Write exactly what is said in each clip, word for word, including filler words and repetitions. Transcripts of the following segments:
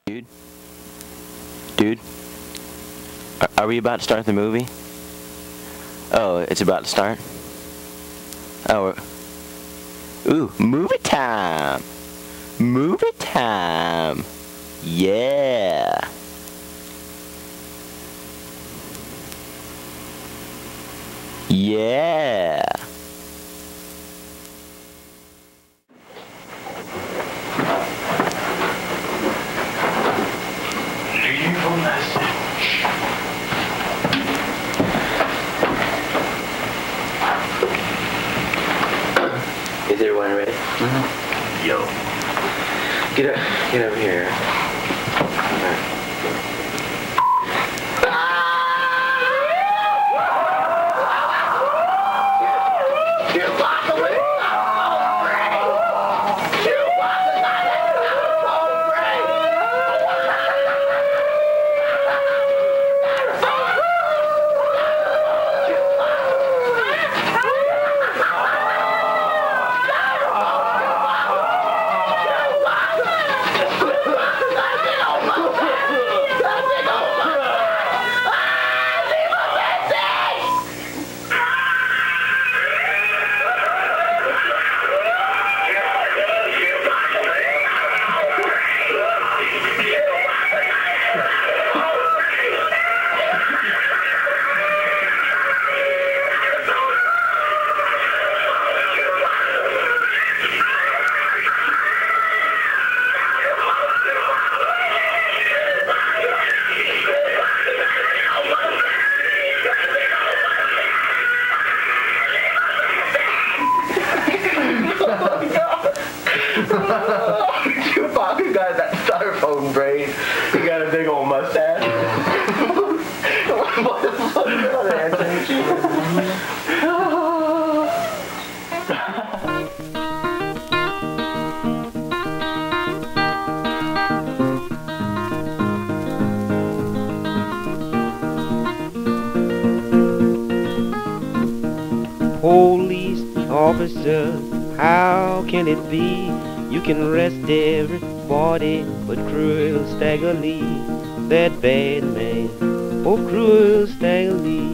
Dude? Dude? Are, are we about to start the movie? Oh, it's about to start? Oh, we're, ooh, movie time! Movie time! Yeah! Yeah! Leave a message. Is everyone ready? Mm-hmm. Yo. Get up, get over here. Right. Chewbacca got that styrofoam brain. He got a big old mustache. What the fuck is Police officer, how can it be? You can arrest everybody but cruel Stagger Lee, that bad man, oh cruel Stagger Lee.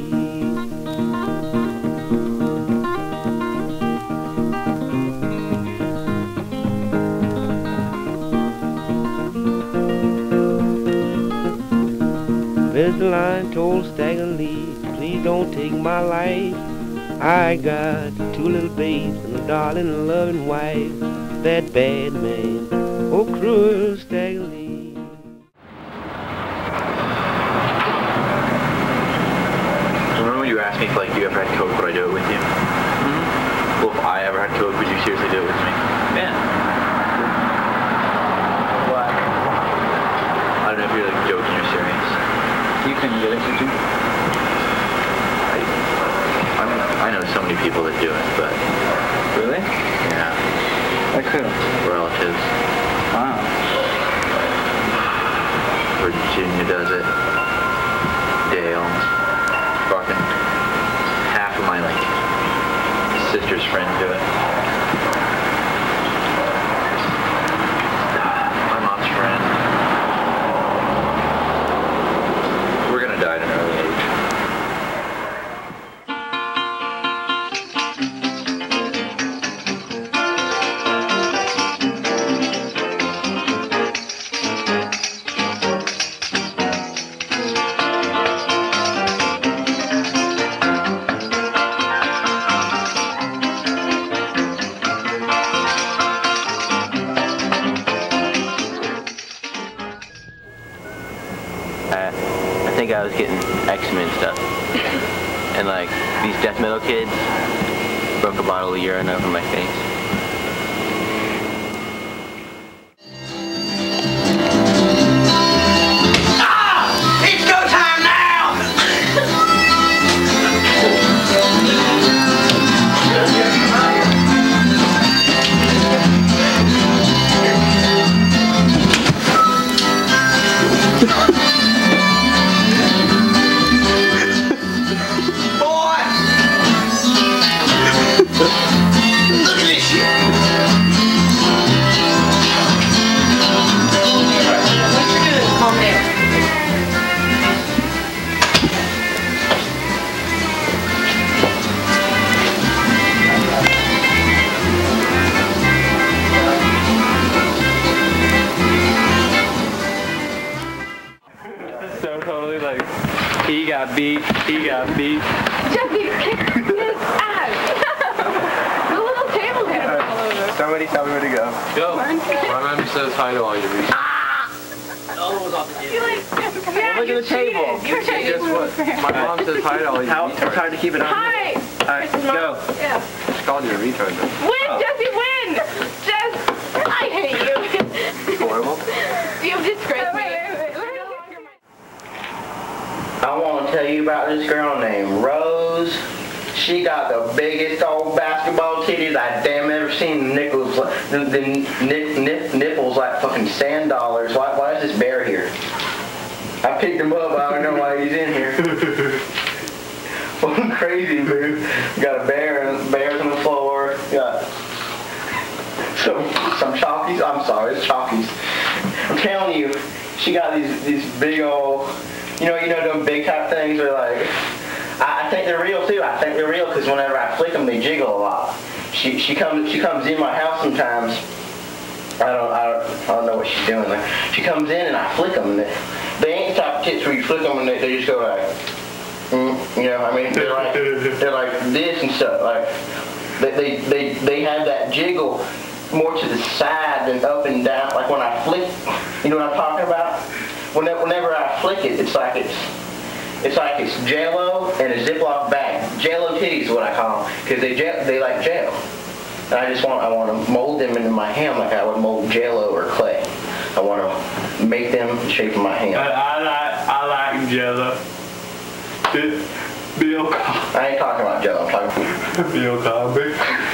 Mister Lion told Stagger Lee, please don't take my life. I got two little babes and a darling loving wife, that bad man, oh cruel Stagger Lee. Remember when you asked me if like you ever had coke, would I do it with you? Mm-hmm. Well, if I ever had coke, would you seriously do it with me? Yeah. What? I don't know if you're like joking or serious. You can get it, could you? I know so many people that do it, but... Really? Yeah. Like who? Relatives. Wow. Virginia does it. Dale. Fucking half of my, like, sister's friends do it. My mom's friend. We're gonna die at an early age. I, I think I was getting X-Men stuff. And like, these death metal kids broke a bottle of urine over my face. Look at this shit. He got beat. He got beat. Jesse, kick his ass. The little table's gonna fall over. Somebody tell me where to go. Go. My mom says hi to all your reasons. You like, yeah, Look at the table. You're Guess what? My mom says hi to all your How, retards. it's hard to keep it on. Hi. Alright, go. Yeah. She called you a retard though. Win, Jesse, win! Jess, I hate you. Horrible. You've disgraced me. I want to tell you about this girl named Rose. She got the biggest old basketball titties I damn ever seen. Nipples, the, the nip, nip, nipples like fucking sand dollars. Why, why is this bear here? I picked him up. I don't know why he's in here. Fucking crazy, dude. Got a bear and bears on the floor. Got some some chalkies. I'm sorry, it's chalkies. I'm telling you, she got these these big old, you know, you know, them big type things are like. I, I think they're real too. I think they're real because whenever I flick them, they jiggle a lot. She she comes she comes in my house sometimes. I don't I don't I don't know what she's doing there. She comes in and I flick them. And they, they ain't the type of tits where you flick them and they, they just go like, mm, you know. I mean, they're like they're like this and stuff. Like they they they, they have that jiggle more to the side than up and down. Like when I flick, you know what I'm talking about? Whenever whenever I flick it, it's like it's. It's like it's J-Lo and a Ziploc bag. J-Lo titties is what I call them, because they they like J-Lo. And I just want I want to mold them into my hand like I would mold J-Lo or clay. I want to make them the shape of my hand. I, I like I like J-Lo. Bill Cosby. I ain't talking about J-Lo. I'm talking about Bill Cosby.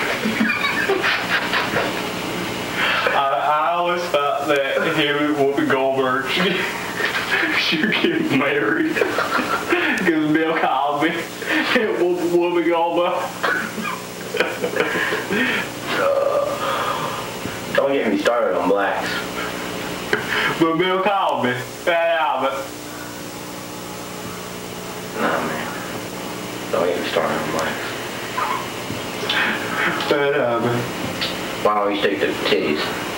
I, I always thought that him and Whoopi Goldberg should get married. Because Bill Cosby and Whoopi Goldberg. Don't get me started on blacks. But Bill Cosby, yeah, but Nah, man. Don't get me started on blacks. but uh, Why don't you stick to the titties?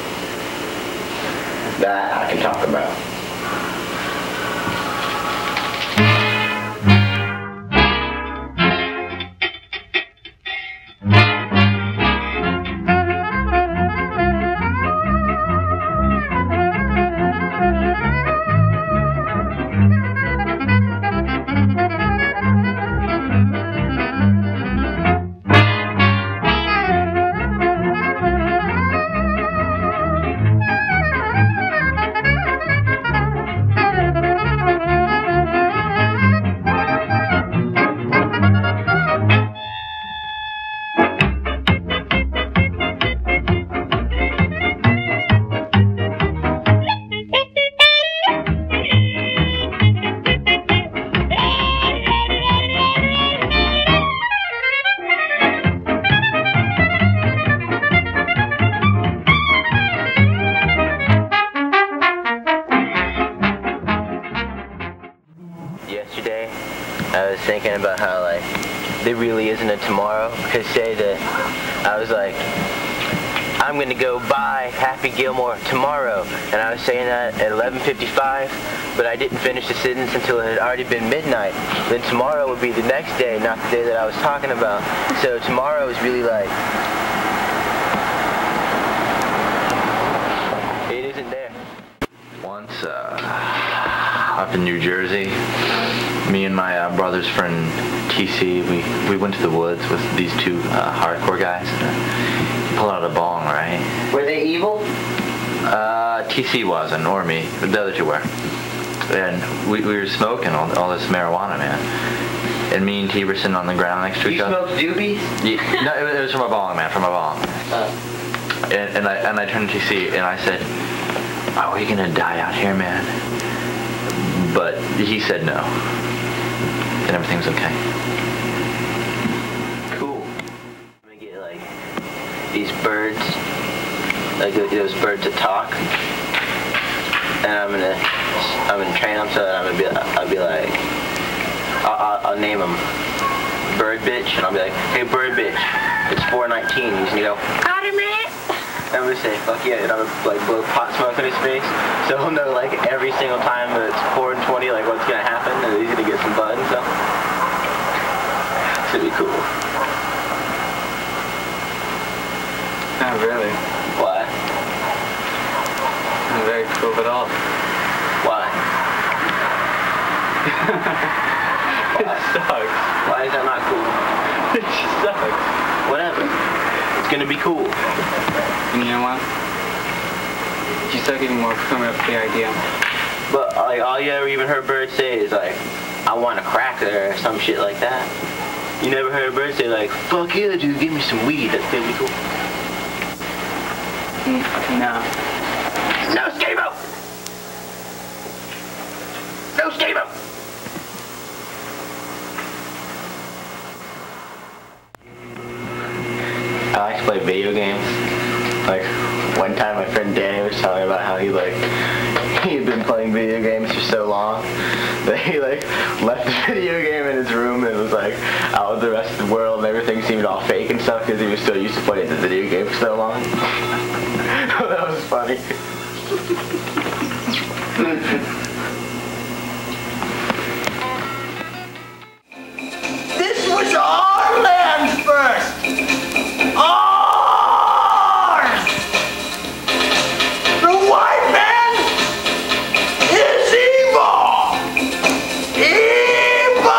That I can talk about. Yesterday, I was thinking about how, like, there really isn't a tomorrow. Because say that I was like, I'm going to go buy Happy Gilmore tomorrow. And I was saying that at eleven fifty-five, but I didn't finish the sentence until it had already been midnight. Then tomorrow would be the next day, not the day that I was talking about. So tomorrow is really like, it isn't there. Once, uh, up in New Jersey, me and my uh, brother's friend T C, we, we went to the woods with these two uh, hardcore guys. And, uh, pulled out a bong, right? Were they evil? Uh, T C wasn't, or me, but the other two were. And we, we were smoking all, all this marijuana, man. And me and T were sitting on the ground next to You each other. smoked doobies? Yeah, no, it was, it was from a bong, man, from a bong. Uh, And, and I and I turned to T C and I said, "Are we gonna die out here, man?" But he said no, and everything was okay. Cool. I'm gonna get like these birds, like those birds that talk, and I'm gonna I'm gonna train them so that I'm gonna be I'll be like I'll, I'll, I'll name them Bird Bitch, and I'll be like, "Hey Bird Bitch, it's four nineteen." He's gonna go, "Howdy, man." I'm gonna say, "Fuck yeah," and I'm gonna like blow pot smoke in his face, so he'll know like every single time that it's four and twenty, like what's gonna happen, and he's gonna get get some bud and stuff. It's gonna be cool. Not really. Why? Not very cool at all. Why? It sucks. Why is that not cool? It just sucks. Whatever. It's gonna be cool. And you know what? You start getting more familiar with the idea. But like all you ever even heard birds say is like, I want a cracker or some shit like that. You never heard a bird say like, fuck yeah, dude, give me some weed. That's gonna be cool. No. No schemo! No schemo! I like to play video games. Like, one time my friend Danny was telling me about how he like, he had been playing video games for so long that he like left the video game in his room and was like out with the rest of the world and everything seemed all fake and stuff because he was so used to playing the video game for so long. That was funny. This was our land first! Ours! The white man is evil! Evil!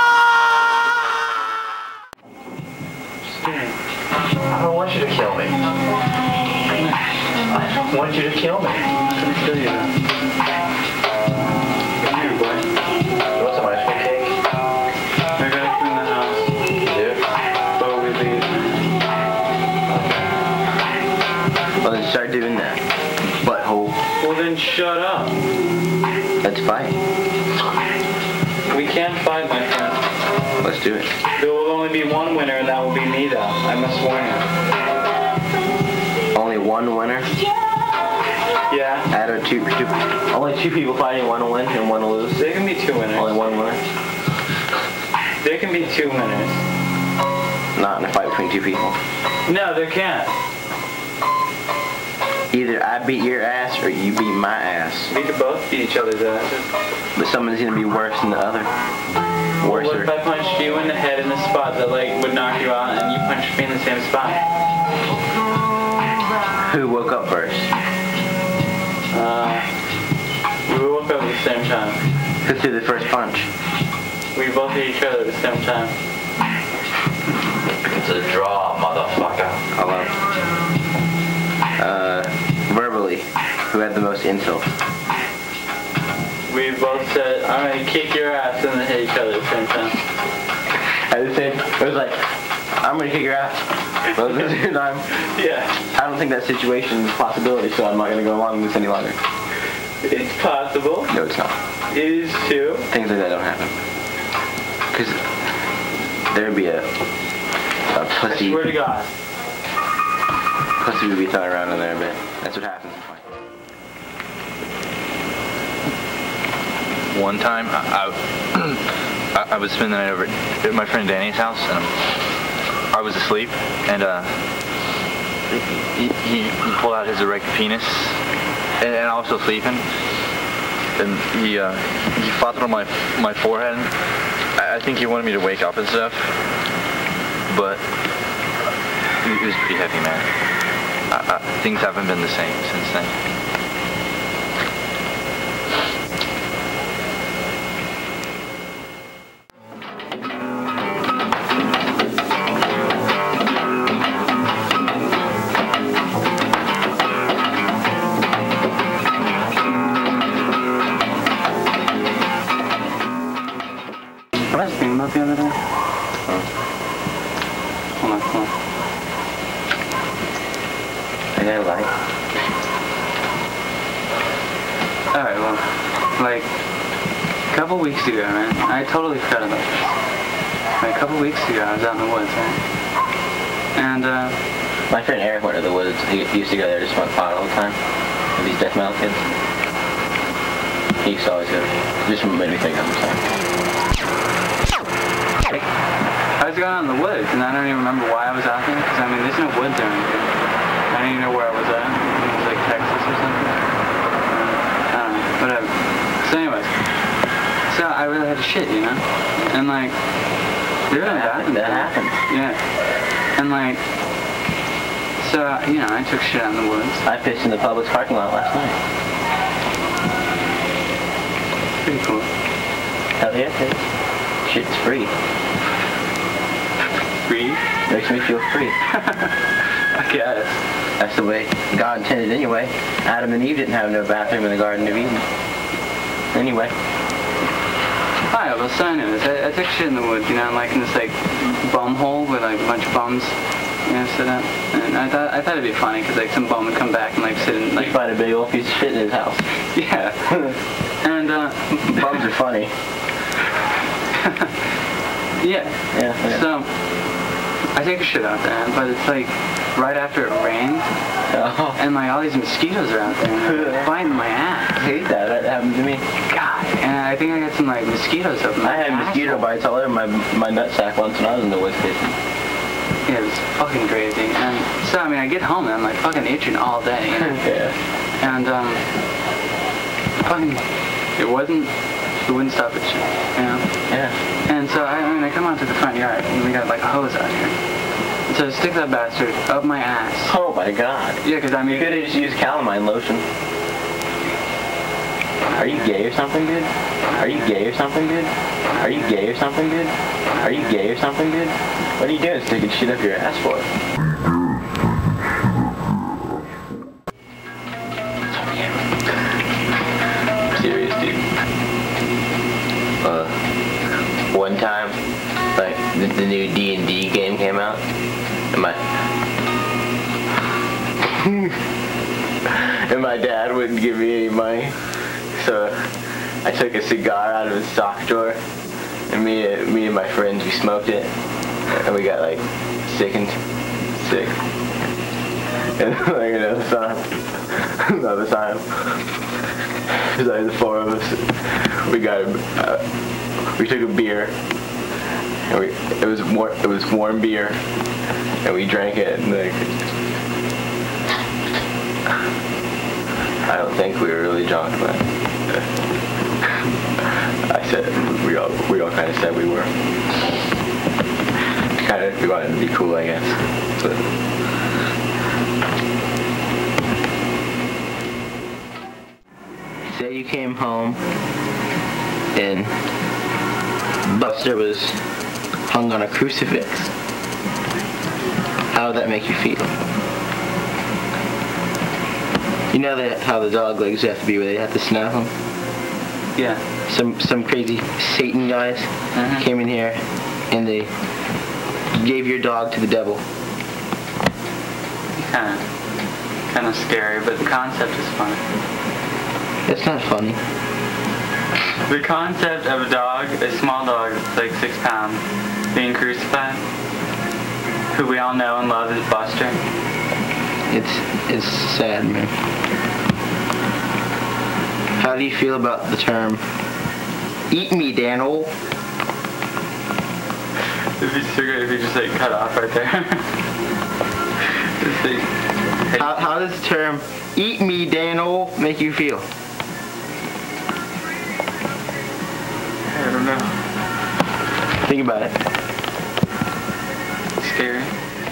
I don't want you to kill me. I don't want you to kill me. I'm gonna kill you now. Come here, boy. You want some ice cream cake? I gotta clean the house. You do? Before we leave. Well then start doing that. Butthole. Well then shut up. Let's fight. We can't fight, my friend. Let's do it. There will only be one winner, and that will be me, though. I must warn you. Only one winner? Yeah. Out of two, two, only two people fighting, one will win and one will lose. There can be two winners. Only one winner? There can be two winners. Not in a fight between two people. No, there can't. Either I beat your ass or you beat my ass. We could both beat each other's asses. But someone's gonna be worse than the other. What Worser. if I punched you in the head in a spot that like would knock you out, and you punched me in the same spot? Who woke up first? Uh, we woke up at the same time. Who threw the first punch? We both hit each other at the same time. It's a draw, motherfucker. Hello. Uh, verbally, who had the most insults? We both said, I'm gonna kick your ass, and then hit each other at the same time. At the same, it was like, I'm gonna kick your ass. But at the same time, Yeah. I don't think that situation is a possibility, so I'm not gonna go along with this any longer. It's possible. No, it's not. It is too. Things like that don't happen. Because there'd be a, a I pussy, swear to God. pussy would be thrown around in there a bit. That's what happens in fight. One time, I, I, I was spending the night over at my friend Danny's house, and I was asleep, and uh, he, he, he pulled out his erect penis, and, and I was still sleeping, and he uh, he fought on my my forehead. I, I think he wanted me to wake up and stuff, but it was pretty heavy, man. I, I, things haven't been the same since then. What I was thinking about the other day? Hold on, hold on. I got a light. Alright, well, like, a couple weeks ago, man, I totally forgot about this. Like, a couple weeks ago, I was out in the woods, right? And, uh, My friend Eric went to the woods. He used to go there to smoke pot all the time with these death metal kids. He used to always go. Just made me think of him. So. I was going out in the woods, and I don't even remember why I was out there, because, I mean, there's no woods or anything. I didn't even know where I was at. It was like Texas or something. I don't know, whatever. So anyways, so I really had to shit, you know? And like, there was no bathroom. That happened. Yeah. And like, so, you know, I took shit out in the woods. I pissed in the Publix parking lot last night. Pretty cool. Hell yeah, it is. Shit's free. Free? Makes me feel free. I guess. That's the way God intended anyway. Adam and Eve didn't have no bathroom in the Garden of Eden. Anyway. Alright, well, so anyways, I, I took shit in the woods, you know, like in this like bum hole with like a bunch of bums, you know, sit up. And I thought I thought it'd be funny because like some bum would come back and like sit in like He'd find a big old piece of shit in his house. yeah. And uh, bums are funny. yeah. Yeah. yeah. So I take a shit out there, but it's like right after it rained, oh. and like all these mosquitoes are out there and they're biting my ass. I hate that. That happened to me. God, and I think I got some like mosquitoes up my I had asshole. mosquito bites all over my my nutsack once when I was in the woods fishing. Yeah, it was fucking crazy. And so I mean, I get home and I'm like fucking itching all day, you know? yeah. And um, fucking, it wasn't, it wouldn't stop itching, you know? Yeah. And so I, I mean, I come out to the front yard and we got like a hose out here. And so I stick that bastard up my ass. Oh my God. Yeah, because I mean, You could have just used calamine lotion. Are you gay or something, dude? Are you gay or something, dude? Are you gay or something, dude? Are you gay or something, dude? What are you doing sticking shit up your ass for? Serious, dude. Uh, one time, like, the, the new D and D game came out, and my... and my dad wouldn't give me any money. So I took a cigar out of his sock drawer, and me, and me and my friends, we smoked it, and we got like sickened, sick. And like another time, another time, it was like the four of us, we got, a, uh, we took a beer, and we, it was war, it was warm beer, and we drank it, and like, I don't think we were really drunk, but I said we all we all kind of said we were. Kind of we wanted to be cool, I guess. But say you came home and Buster was hung on a crucifix. How would that make you feel? You know that how the dog legs have to be where they have to snap them? yeah. Some some crazy Satan guys Mm-hmm. came in here and they gave your dog to the devil. Kind of, kind of scary, but the concept is funny. That's not funny. The concept of a dog, a small dog that's like six pounds, being crucified, who we all know and love is Buster. It's it's sad, man. How do you feel about the term "eat me, Daniel"? It'd be so great if you just like cut off right there. Just like, How how does the term "eat me, Daniel" make you feel? I don't know. Think about it. Scary.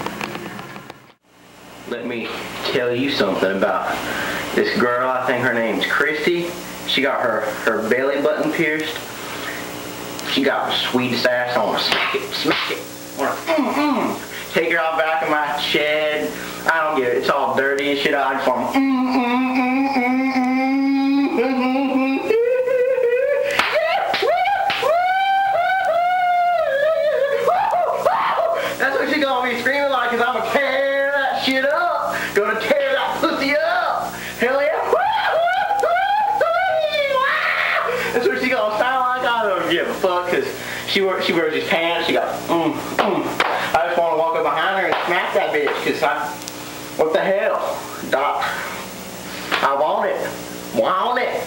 Let me tell you something about this girl. I think her name's Christy. She got her, her belly button pierced. She got the sweetest ass. I want to smack it, smack it. I want to mm, mm. Take her out back of my shed. I don't get it. It's all dirty and shit. I just want to mm, mm, mm, mm, mm. That's what she gonna be screaming like, cause I'm a tear that shit up. Gonna tear that pussy up. Hell yeah. That's what she gonna sound like. I don't give a fuck, cause she wears she wears these pants. She got mm mm. I just want to walk up behind her and smack that bitch, cause I, what the hell, Doc? I want it. Want it.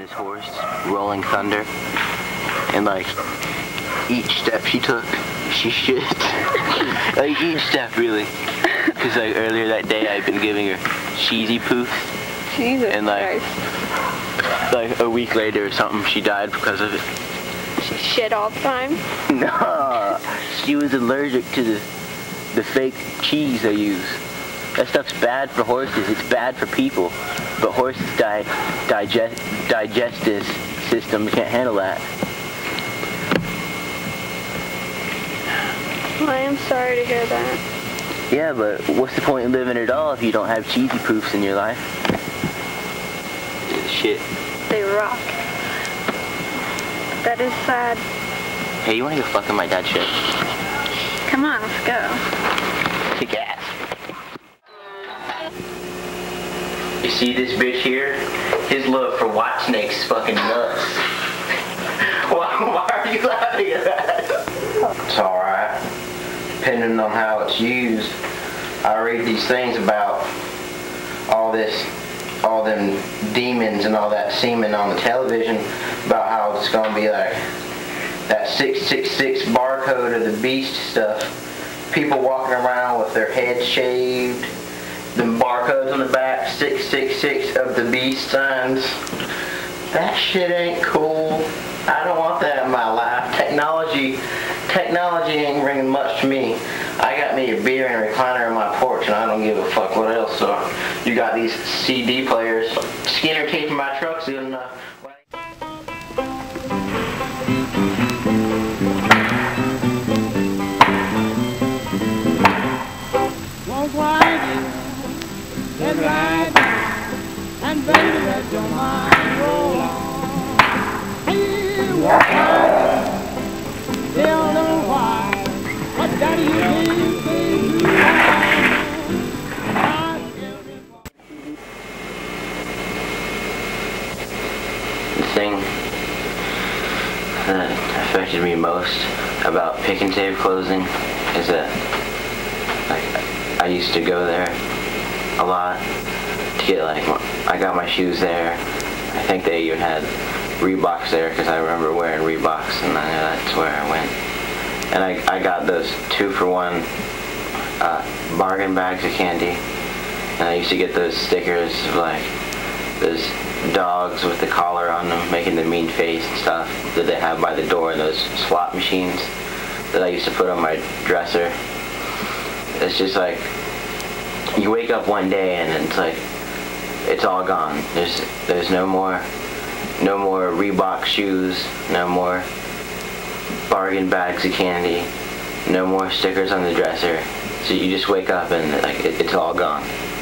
this horse, Rolling Thunder, and like each step she took, she shit. Like each step, really. Because like earlier that day, I'd been giving her cheesy poofs, Jesus and like Christ. like a week later or something, she died because of it. She shit all the time? No, she was allergic to the the fake cheese they use. That stuff's bad for horses. It's bad for people, but horses' di digest digestive system can't handle that. Well, I am sorry to hear that. Yeah, but what's the point in living at all if you don't have cheesy poofs in your life? Shit. They rock. That is sad. Hey, you wanna go fuck in my dad's shit? Come on, let's go. Kick ass. You see this bitch here? His love for white snakes is fucking nuts. Why, why are you laughing at that? It's alright. Depending on how it's used. I read these things about all this, all them demons and all that semen on the television, about how it's gonna be like that six six six barcode of the beast stuff. People walking around with their heads shaved, them barcodes on the back, six six six of the beast signs. That shit ain't cool. I don't want that in my life. Technology, technology ain't bringing much to me. I got me a beer and a recliner on my porch, and I don't give a fuck what else. So you got these C D players. Skinner taping my truck's good enough. Let's ride down, and baby, let your mind roll on. Hey, walk out, tell them why, what daddy you did, baby, The thing that affected me most about Pick and Save closing is that like, I used to go there a lot to get like, I got my shoes there. I think they even had Reeboks there because I remember wearing Reeboks, and I, that's where I went. And I, I got those two for one uh, bargain bags of candy, and I used to get those stickers of like those dogs with the collar on them making the mean face and stuff that they have by the door in those slot machines that I used to put on my dresser. It's just like, you wake up one day and it's like, it's all gone. There's there's no more, no more Reebok shoes, no more bargain bags of candy, no more stickers on the dresser. So you just wake up and like it, it's all gone.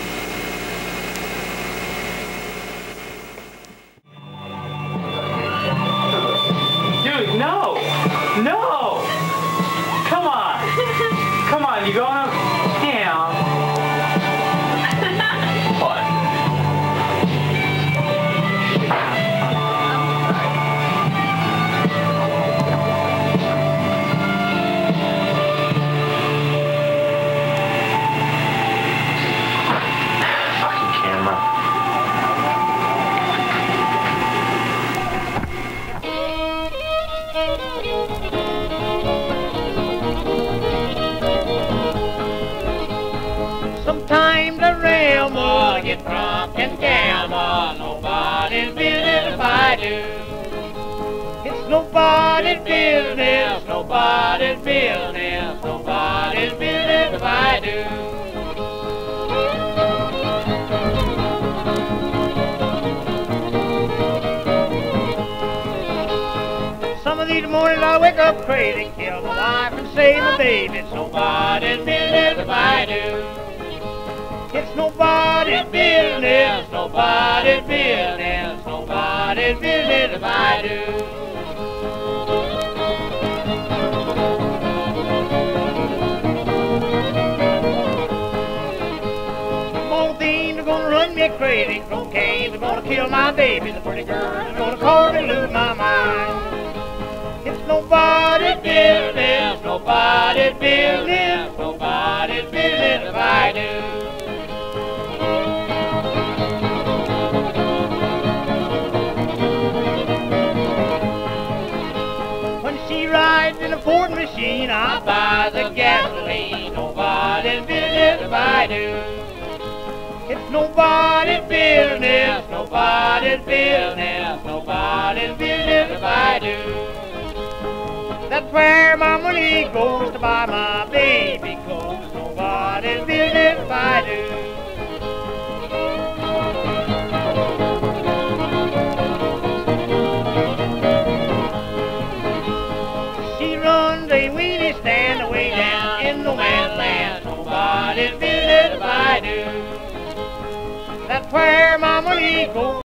Dude, no! No! Come on! Come on, you going up? Damn. What? Fucking camera. Sometimes the rail boy get drunk and gamble. Nobody's business if I do. It's nobody's business, nobody's business, nobody's business if I do. Some of these mornings I wake up crazy, kill my wife and save my baby. It's nobody's business if I do. It's nobody's business, nobody's business, nobody's business if I do. Both things are gonna run me crazy. Cocaine's gonna kill my baby. The pretty girl's gonna cause me lose my mind. It's nobody's business, nobody's business, nobody's business if I do. Ford machine, I buy the gasoline. Nobody's business if I do. It's nobody's business, nobody's business, nobody's business if I do. That's where my money goes to buy my baby clothes. Nobody's business if I do. She runs a weenie stand away down in no man's land. Nobody's business if I do. That's where my money goes.